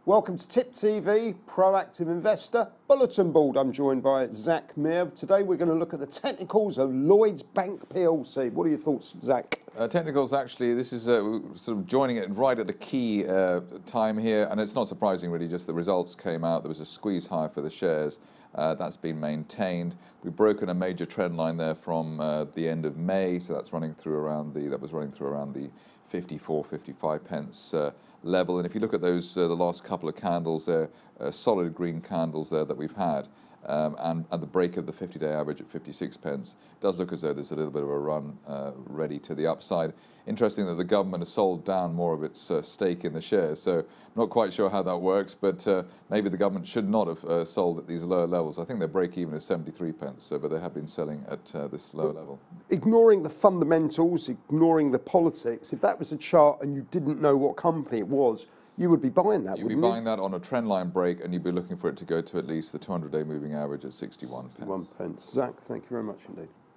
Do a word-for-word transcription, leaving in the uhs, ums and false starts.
Welcome to Tip T V, Proactive Investor, Bulletin Board. I'm joined by Zak Mir. Today we're going to look at the technicals of Lloyds Bank P L C. What are your thoughts, Zak? Uh, technicals, actually, this is uh, sort of joining it right at a key uh, time here, and it's not surprising really, just the results came out. There was a squeeze high for the shares. Uh, that's been maintained. We've broken a major trend line there from uh, the end of May, so that's running through around the, that was running through around the fifty-four, fifty-five pence uh, level. And if you look at those, uh, the last couple of candles, they're uh, solid green candles there that we've had. Um, and at the break of the fifty-day average at fifty-six pence, it does look as though there's a little bit of a run uh, ready to the upside. Interesting that the government has sold down more of its uh, stake in the shares, so I'm not quite sure how that works, but uh, maybe the government should not have uh, sold at these lower levels. I think their break even is seventy-three pence, so, but they have been selling at uh, this lower level. Ignoring the fundamentals, ignoring the politics, if that was a chart and you didn't know what company it was, you would be buying that, You'd wouldn't be you? buying that on a trend line break, and you'd be looking for it to go to at least the two hundred day moving average at sixty-one pence. One pence. Zak, thank you very much indeed.